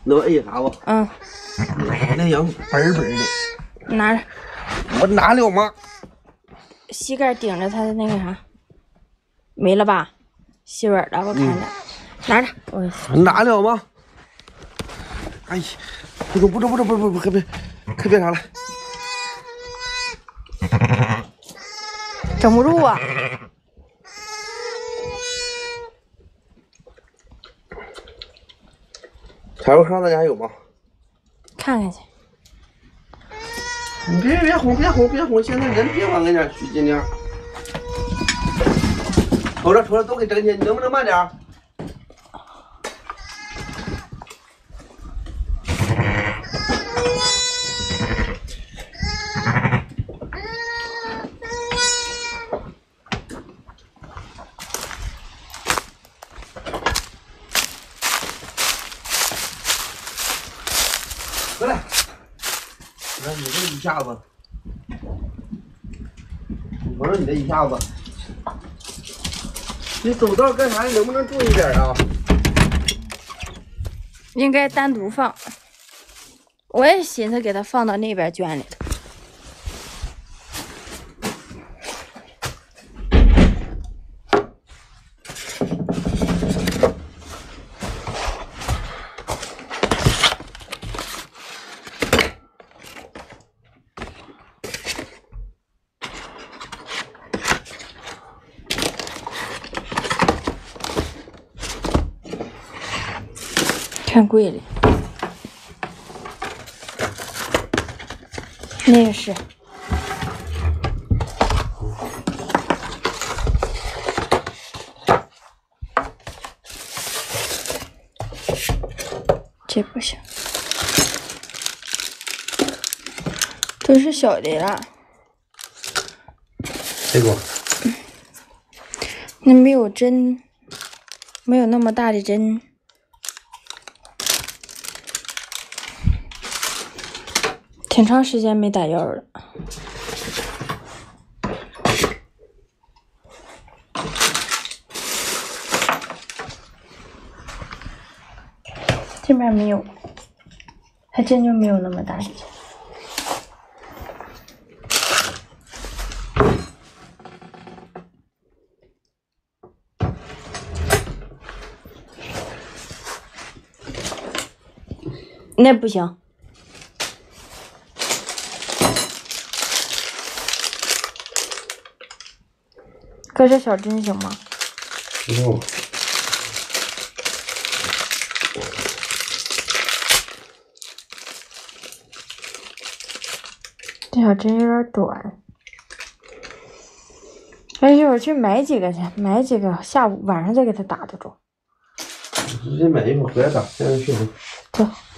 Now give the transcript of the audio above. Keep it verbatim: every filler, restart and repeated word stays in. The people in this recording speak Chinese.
那我摁一下吧。 嗯。 那样本本的。 拿着。 我拿了吗？ 膝盖顶着它的那个啥，没了吧？吸稳了，我看着。嗯、拿着。我拿了吗？哎呀，不中不中不中不不不，可别可别啥了。 整不住啊！ 柴火上咱家还有吗？ 看看去。 你别别哄，别哄，别哄！现在人别往跟前去，尽量。瞅着瞅着都给整起，你能不能慢点？回来，来你这一下子，我说你这一下子，你走道干啥？你能不能注意点啊？ 应该单独放。我也寻思给它放到那边圈里头。看柜里，那个是，这不行，都是小的了。 这个， 那没有针，没有那么大的针。挺长时间没打药了，这边没有，还真就没有那么大的针。那不行。搁这小针行吗？ 不。 这小针有点短。哎，一会儿去买几个去，买几个，下午晚上再给他打得着。 直接买一会儿回来打，现在去。 走。